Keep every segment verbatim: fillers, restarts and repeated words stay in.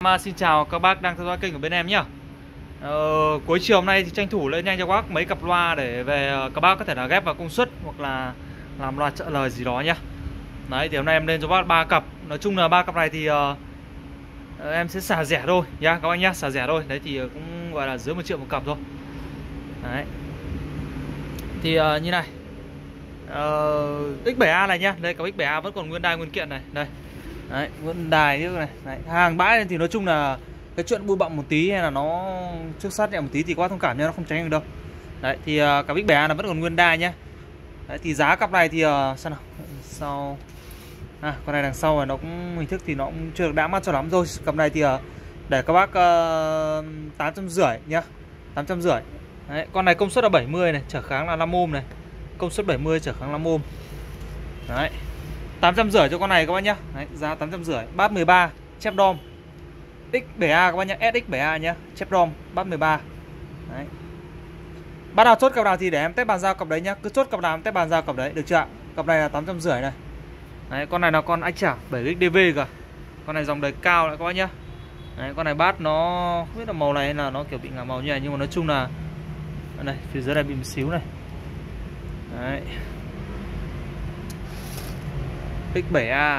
À, xin chào các bác đang theo dõi kênh của bên em nhá. Ờ, cuối chiều hôm nay thì tranh thủ lên nhanh cho các bác mấy cặp loa để về các bác có thể là ghép vào công suất hoặc là làm loa trợ lời gì đó nhá. Đấy thì hôm nay em lên cho bác ba cặp. Nói chung là ba cặp này thì uh, em sẽ xả rẻ thôi nhá các bác nhá, xả rẻ thôi. Đấy thì cũng gọi là dưới một triệu một cặp thôi. Đấy. Thì uh, như này. Uh, ích bảy A này nhá, đây cặp ích bảy A vẫn còn nguyên đai nguyên kiện này, đây. Đấy, vẫn đài như này. Đấy, hàng bãi thì nói chung là cái chuyện bụi bặm một tí hay là nó trước sát nhẹ một tí thì quá thông cảm nha, nó không tránh được đâu. Đấy thì uh, cặp ích bảy A là vẫn còn nguyên đai nhá. Đấy thì giá cặp này thì uh, sao nào? Sau à, con này đằng sau này nó cũng hình thức thì nó cũng chưa được đã mắt cho lắm rồi. Cặp này thì uh, để các bác uh, tám trăm rưỡi nhá. tám trăm rưỡi. Đấy, con này công suất là bảy mươi này, trở kháng là năm ôm này. Công suất bảy mươi trở kháng năm ôm. Đấy. tám trăm rưỡi cho con này các bác nhá. Đấy, giá tám trăm rưỡi. Bass mười ba, chép đom. ích bảy A các bác nhá, ét ích bảy A nhá, chép đom, bass mười ba. Đấy. Bác nào chốt cặp nào thì để em test bàn giao cặp đấy nhá, cứ chốt cặp nào em test bàn giao cặp đấy, được chưa ạ? Cặp này là tám trăm rưỡi này. Đấy, con này là con ách chảo bảy ích đê vê cả. Con này dòng đời cao lại các bác nhá. Đấy, con này bass nó không biết là màu này hay là nó kiểu bị ngả màu như này, nhưng mà nói chung là này, phía dưới này bị một xíu này. Đấy. ích bảy A.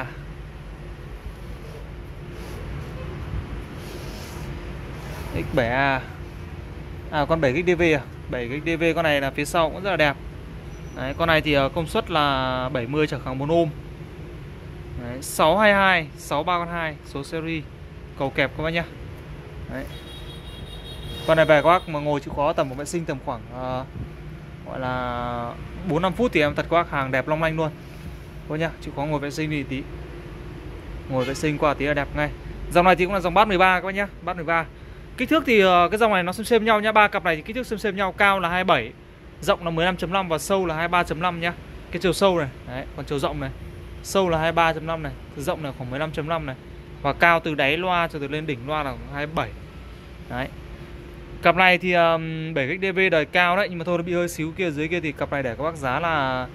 ích bảy A. À con bảy ích đê vê à? bảy ích đê vê con này là phía sau cũng rất là đẹp. Đấy, con này thì công suất là bảy mươi trở kháng bốn ôm. Đấy, sáu hai hai, sáu ba hai số series. Cầu kẹp các bác nhá. Đấy. Con này về các bác mà ngồi chịu khó tầm một vệ sinh tầm khoảng uh, gọi là bốn năm phút thì em thật các bác, hàng đẹp long lanh luôn. Thôi nhá, chịu khó ngồi vệ sinh đi tí. Ngồi vệ sinh qua tí là đẹp ngay. Dòng này thì cũng là dòng bass mười ba các bác nhá, bass mười ba. Kích thước thì uh, cái dòng này nó xem xem nhau nhá, ba cặp này thì kích thước xem xem nhau, cao là hai mươi bảy, rộng là mười lăm chấm năm và sâu là hai mươi ba chấm năm nhá. Cái chiều sâu này, đấy, còn chiều rộng này. Sâu là hai mươi ba chấm năm này, rộng là khoảng mười lăm chấm năm này. Và cao từ đáy loa cho từ lên đỉnh loa là hai mươi bảy. Đấy. Cặp này thì um, bảy ích đê vê đời cao đấy, nhưng mà thôi nó bị hơi xíu kia dưới kia thì cặp này để các bác giá là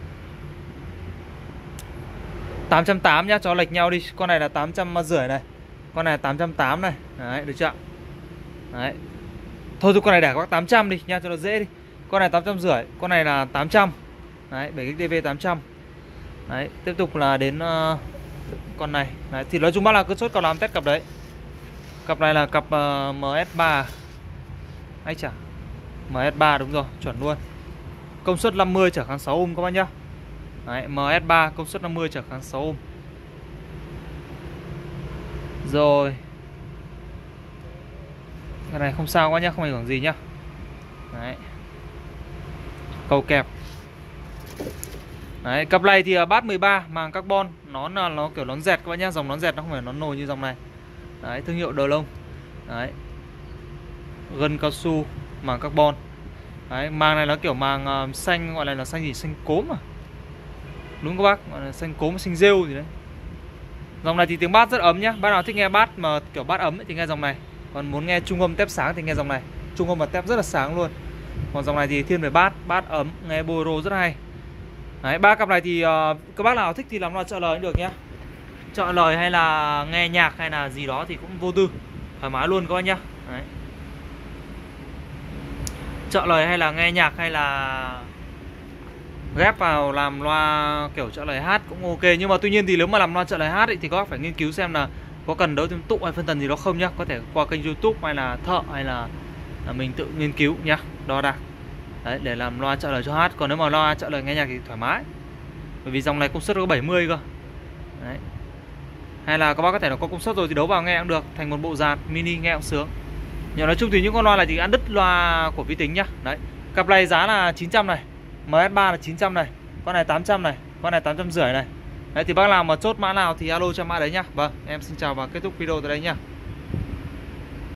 tám trăm tám mươi nhá, cho lệch nhau đi. Con này là tám trăm rưỡi này. Con này là tám trăm tám mươi này. Đấy, được chưa? Đấy. Thôi thôi con này để các bác tám trăm đi nha, cho nó dễ đi. Con này tám trăm rưỡi, con này là tám trăm. Đấy, bảy ích đê vê tám trăm. Đấy, tiếp tục là đến uh, con này. Đấy, thì nói chung bác là cứ chốt cặp làm test cặp đấy. Cặp này là cặp uh, em ét ba. Anh chả. em ét ba đúng rồi, chuẩn luôn. Công suất năm mươi trở kháng sáu ôm các bác nhá. Đấy, em ét ba công suất năm mươi trở kháng sáu ôm. Rồi. Cái này không sao quá nhá, không ảnh hưởng gì nhá. Đấy. Cầu kẹp. Đấy, cặp này thì bass mười ba, màng carbon, nón là nó kiểu nón dẹt các bác nhá, dòng nón dẹt nó không phải nón nồi như dòng này. Đấy, thương hiệu Đồ Lông. Đấy. Gân cao su, màng carbon. Đấy, màng này nó kiểu màng uh, xanh, gọi là là xanh gì, xanh cốm à? Đúng các bác, gọi là xanh cốm, xanh rêu gì đấy. Dòng này thì tiếng bass rất ấm nhá. Bác nào thích nghe bass mà kiểu bass ấm ấy thì nghe dòng này. Còn muốn nghe trung âm tép sáng thì nghe dòng này. Trung âm và tép rất là sáng luôn. Còn dòng này thì thiên về bass, bass ấm, nghe bolero rất hay. Đấy, ba cặp này thì uh, các bác nào thích thì làm loa trợ lời cũng được nhá. Trợ lời hay là nghe nhạc hay là gì đó thì cũng vô tư, thoải mái luôn các bác nhá. Đấy. Trợ lời hay là nghe nhạc hay là ghép vào làm loa kiểu trợ lời hát cũng ok. Nhưng mà tuy nhiên thì nếu mà làm loa trợ lời hát ấy, thì các bác phải nghiên cứu xem là có cần đấu thêm tụ hay phân tần gì đó không nhá. Có thể qua kênh YouTube hay là thợ hay là, là mình tự nghiên cứu nhá, đo đạc. Đấy, để làm loa trợ lời cho hát. Còn nếu mà loa trợ lời nghe nhạc thì thoải mái. Bởi vì dòng này công suất có bảy mươi cơ. Đấy. Hay là các bác có thể là có công suất rồi thì đấu vào nghe cũng được, thành một bộ dàn mini nghe cũng sướng. Nhưng nói chung thì những con loa này thì ăn đứt loa của vi tính nhá. Đấy. Cặp này giá là chín trăm này. em ét ba là chín trăm này. Con này tám trăm này. Con này tám trăm rưỡi này. Đấy thì bác nào mà chốt mã nào thì alo cho mã đấy nhá. Vâng, em xin chào và kết thúc video tại đây nhá.